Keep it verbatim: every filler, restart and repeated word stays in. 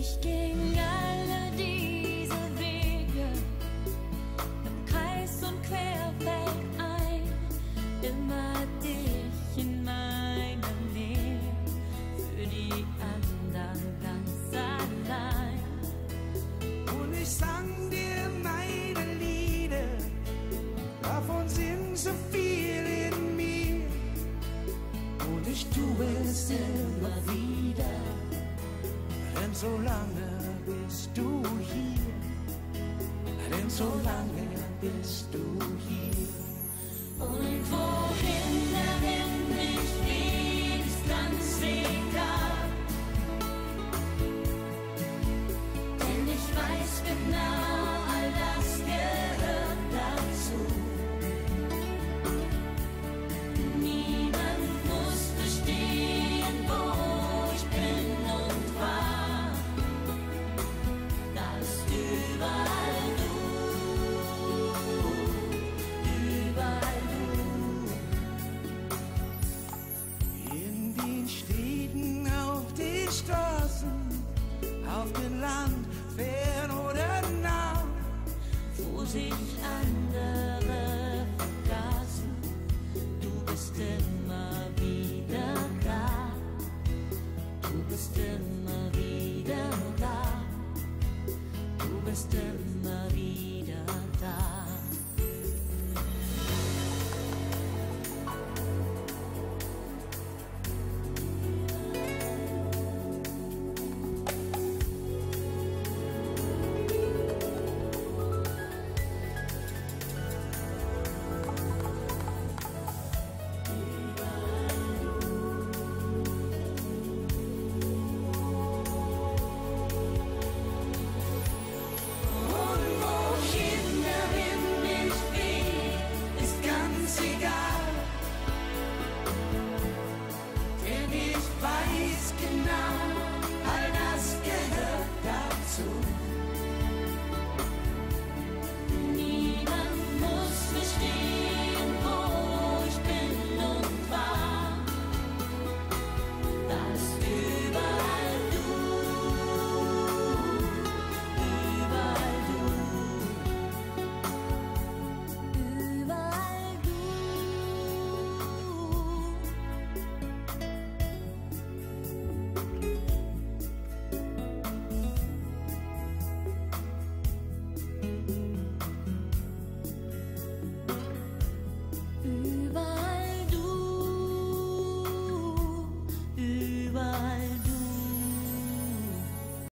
Ich ging alle diese Wege im Kreis und querfeld ein, immer dich in meiner Nähe, für die anderen ganz allein. Und ich sang dir meine Lieder, davon sind so viel in mir. Und ich tue es immer wieder, denn so lange bist du hier, denn so lange bist du hier. Und